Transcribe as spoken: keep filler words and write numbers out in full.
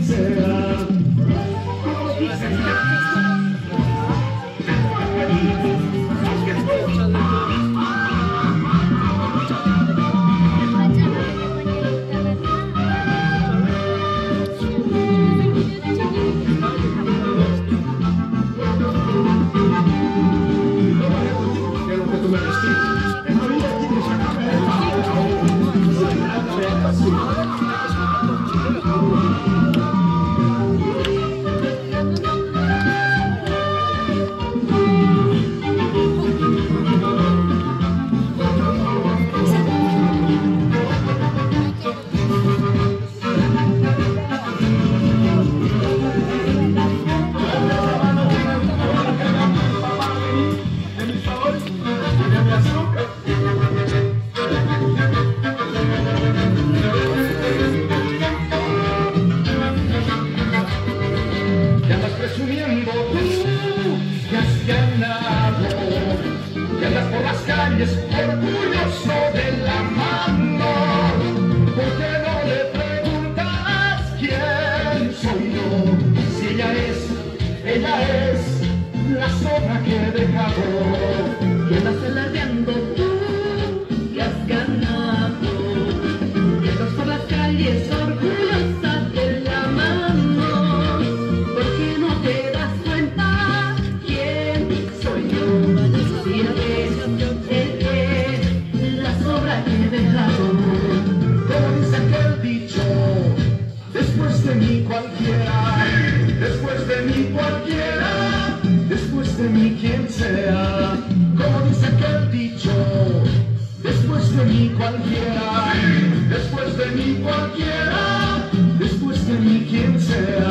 sea. Como dice orgulloso de la mano, ¿por qué no le preguntas quién soy yo? Si ella es, ella es la sombra que he dejado. Que vas alardeando tú, que has ganado, que vas por las calles orgullosa de la mano, ¿por qué no te das cuenta quién soy yo? Si ella es, como dice aquel dicho, después de mí cualquiera, después de mí cualquiera, después de mí quien sea. Como dice aquel dicho, después de mí cualquiera, después de mí cualquiera, después de mí quien sea.